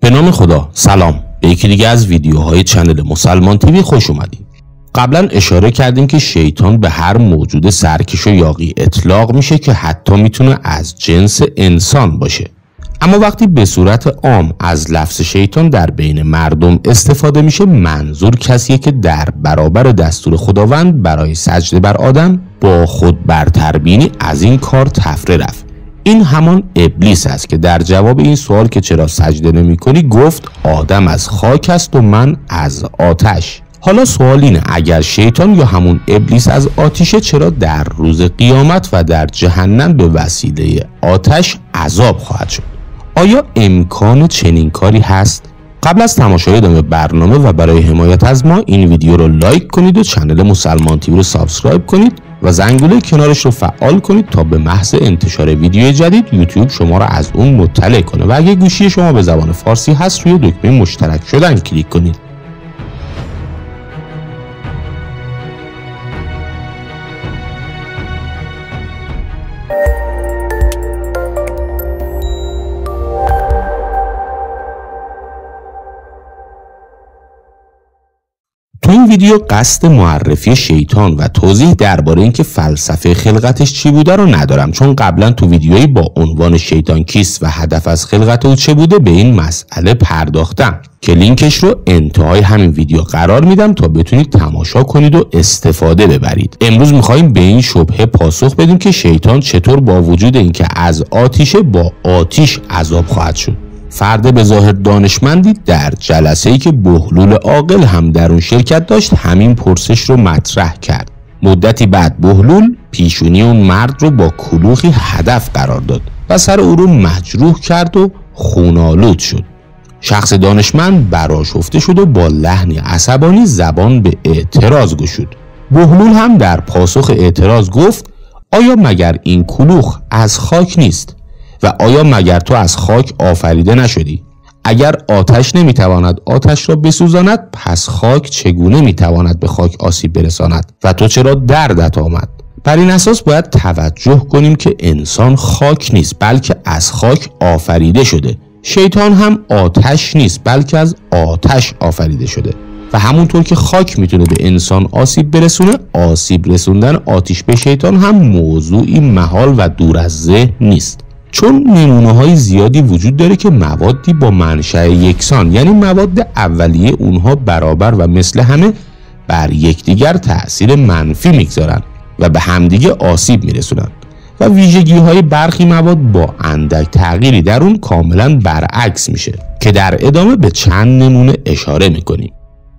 به نام خدا، سلام. به یکی دیگه از ویدیوهای چنل مسلمان تیوی خوش اومدید. قبلا اشاره کردیم که شیطان به هر موجود سرکش و یاغی اطلاق میشه که حتی میتونه از جنس انسان باشه. اما وقتی به صورت عام از لفظ شیطان در بین مردم استفاده میشه، منظور کسیه که در برابر دستور خداوند برای سجده بر آدم با خود برتربینی از این کار تفره رفت. این همان ابلیس است که در جواب این سوال که چرا سجده نمی کنی گفت آدم از خاک است و من از آتش. حالا سوال اینه، اگر شیطان یا همون ابلیس از آتیشه، چرا در روز قیامت و در جهنم به وسیله آتش عذاب خواهد شد؟ آیا امکان چنین کاری هست؟ قبل از تماشای ادامه برنامه و برای حمایت از ما این ویدیو رو لایک کنید و کانال مسلمان تیوی رو سابسکرایب کنید و زنگوله کنارش رو فعال کنید تا به محض انتشار ویدیو جدید یوتیوب شما را از اون مطلع کنه و اگه گوشی شما به زبان فارسی هست روی دکمه مشترک شدن کلیک کنید. تو این ویدیو قصد معرفی شیطان و توضیح درباره اینکه فلسفه خلقتش چی بوده رو ندارم، چون قبلا تو ویدیویی با عنوان شیطان کیست و هدف از خلقت او چه بوده به این مسئله پرداختم که لینکش رو انتهای همین ویدیو قرار میدم تا بتونید تماشا کنید و استفاده ببرید. امروز میخوایم به این شبهه پاسخ بدیم که شیطان چطور با وجود اینکه از آتیشه با آتیش عذاب خواهد شد. فرد به ظاهر دانشمندی در جلسه‌ای که بهلول عاقل هم در اون شرکت داشت همین پرسش رو مطرح کرد. مدتی بعد بهلول پیشونی اون مرد رو با کلوخی هدف قرار داد و سر او رو مجروح کرد و خون‌آلود شد. شخص دانشمند برآشفته شد و با لحنی عصبانی زبان به اعتراض گشود. بهلول هم در پاسخ اعتراض گفت آیا مگر این کلوخ از خاک نیست؟ و آیا مگر تو از خاک آفریده نشدی؟ اگر آتش نمیتواند آتش را بسوزاند، پس خاک چگونه میتواند به خاک آسیب برساند؟ و تو چرا دردت آمد؟ بر این اساس باید توجه کنیم که انسان خاک نیست بلکه از خاک آفریده شده. شیطان هم آتش نیست بلکه از آتش آفریده شده. و همونطور که خاک میتونه به انسان آسیب برسونه، آسیب رسوندن آتش به شیطان هم موضوعی محال و دور از ذهن نیست. چون نمونه‌های زیادی وجود داره که موادی با منشأ یکسان، یعنی مواد اولیه اونها برابر و مثل همه بر یکدیگر تأثیر منفی میگذارن و به همدیگه آسیب میرسونن و ویژگی‌های برخی مواد با اندک تغییری در اون کاملا برعکس میشه که در ادامه به چند نمونه اشاره میکنیم.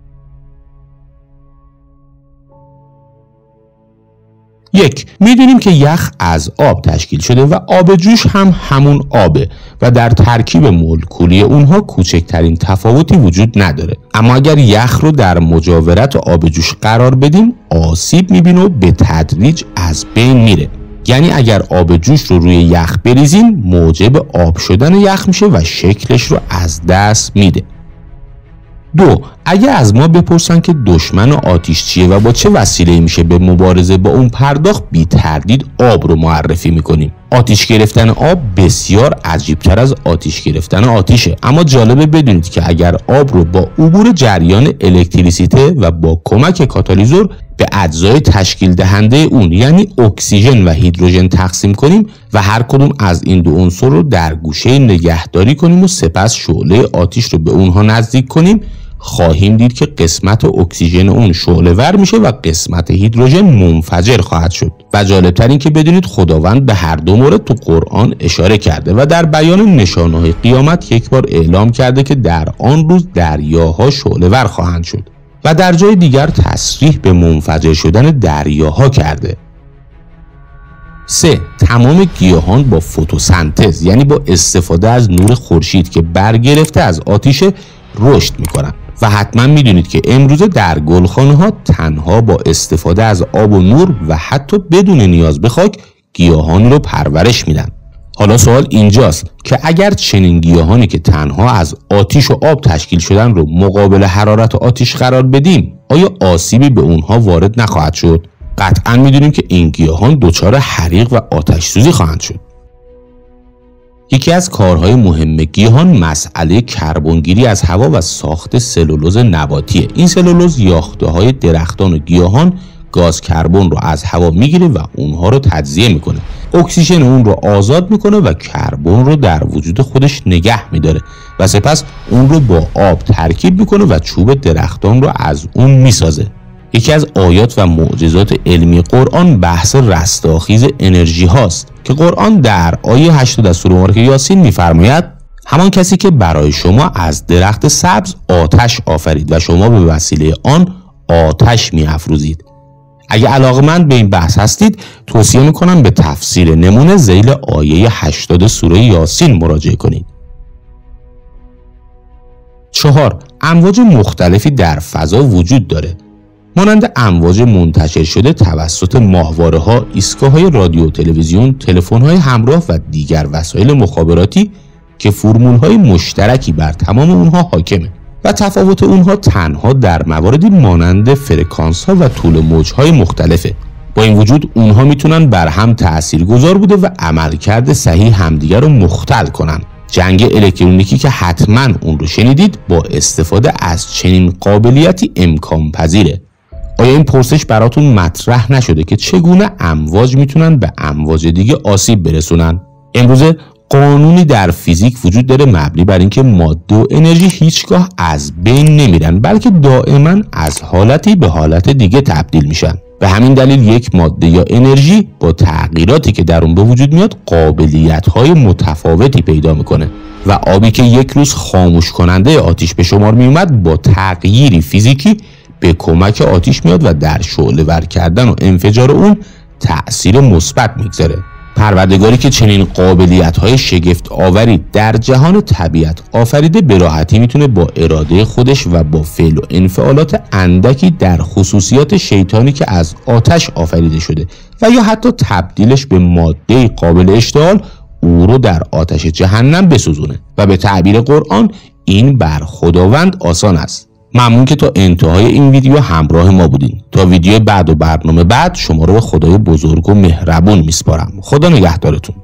یک، میدونیم که یخ از آب تشکیل شده و آب جوش هم همون آبه و در ترکیب مولکولی اونها کوچکترین تفاوتی وجود نداره. اما اگر یخ رو در مجاورت آب جوش قرار بدیم، آسیب میبینه و به تدریج از بین میره. یعنی اگر آب جوش رو روی یخ بریزیم، موجب آب شدن یخ میشه و شکلش رو از دست میده. دو، اگه از ما بپرسن که دشمن آتیش چیه و با چه وسیله‌ای میشه به مبارزه با اون پرداخت، بی تردید آب رو معرفی میکنیم. آتیش گرفتن آب بسیار عجیبتر از آتیش گرفتن آتیشه، اما جالبه بدونید که اگر آب رو با عبور جریان الکتریسیته و با کمک کاتالیزور به اجزای تشکیل دهنده اون یعنی اکسیژن و هیدروژن تقسیم کنیم و هر کدوم از این دو عنصر رو در گوشه نگهداری کنیم و سپس شعله آتیش رو به اونها نزدیک کنیم، خواهیم دید که قسمت اکسیژن اون شعله ور میشه و قسمت هیدروژن منفجر خواهد شد. و جالبتر این که بدونید خداوند به هر دو مورد تو قرآن اشاره کرده و در بیان نشانه‌های قیامت یک بار اعلام کرده که در آن روز دریاها شعله ور خواهند شد و در جای دیگر تصریح به منفجر شدن دریاها کرده. 3. تمام گیاهان با فتوسنتز یعنی با استفاده از نور خورشید که برگرفته از آتش رشد میکنن و حتما میدونید که امروزه در گلخانه ها تنها با استفاده از آب و نور و حتی بدون نیاز به خاک گیاهان رو پرورش میدن. حالا سوال اینجاست که اگر چنین گیاهانی که تنها از آتش و آب تشکیل شدن رو مقابل حرارت آتش قرار بدیم، آیا آسیبی به اونها وارد نخواهد شد؟ قطعا میدونیم که این گیاهان دچار حریق و آتش سوزی خواهند شد. یکی از کارهای مهم گیاهان مسئله کربنگیری از هوا و ساخت سلولوز نباتیه. این سلولوز یافته‌های درختان و گیاهان گاز کربن رو از هوا میگیره و اونها رو تجزیه میکنه. اکسیژن اون رو آزاد میکنه و کربن رو در وجود خودش نگه میداره و سپس اون رو با آب ترکیب میکنه و چوب درختان رو از اون میسازه. یکی از آیات و معجزات علمی قرآن بحث رستاخیز انرژی هاست که قرآن در آیه 80 از سوره مبارکه یاسین میفرماید: همان کسی که برای شما از درخت سبز آتش آفرید و شما به وسیله آن آتش می‌افروزید. اگه علاقه‌مند به این بحث هستید توصیه میکنم به تفسیر نمونه ذیل آیه 80 سوره یاسین مراجعه کنید. 4. امواج مختلفی در فضا وجود داره، مانند امواج منتشر شده توسط ماهواره‌ها، ایستگاه‌های رادیو و تلویزیون، تلفن‌های همراه و دیگر وسایل مخابراتی که فرمول‌های مشترکی بر تمام اونها حاکمه و تفاوت اونها تنها در مواردی مانند فرکانس‌ها و طول موج‌های مختلفه. با این وجود اونها میتونن بر هم تاثیرگذار بوده و عملکرد صحیح همدیگر رو مختل کنن. جنگ الکترونیکی که حتما اون رو شنیدید با استفاده از چنین قابلیتی امکان پذیره. آیا این پرسش براتون مطرح نشده که چگونه امواج میتونن به امواج دیگه آسیب برسونن؟ امروزه قانونی در فیزیک وجود داره مبنی بر اینکه ماده و انرژی هیچگاه از بین نمیرن، بلکه دائما از حالتی به حالت دیگه تبدیل میشن. به همین دلیل یک ماده یا انرژی با تغییراتی که در اون به وجود میاد قابلیت‌های متفاوتی پیدا میکنه و آبی که یک روز خاموش کننده آتش به شمار میومد با تغییری فیزیکی به کمک آتش میاد و در شعله ور کردن و انفجار اون تأثیر مثبت میگذاره. پروردگاری که چنین قابلیت‌های شگفت آوری در جهان طبیعت آفریده به راحتی میتونه با اراده خودش و با فعل و انفعالات اندکی در خصوصیات شیطانی که از آتش آفریده شده و یا حتی تبدیلش به ماده قابل اشتعال او رو در آتش جهنم بسوزونه و به تعبیر قرآن این بر خداوند آسان است. ممنون که تا انتهای این ویدیو همراه ما بودین. تا ویدیو بعد و برنامه بعد شما رو به خدای بزرگ و مهربون میسپارم. خدا نگهدارتون.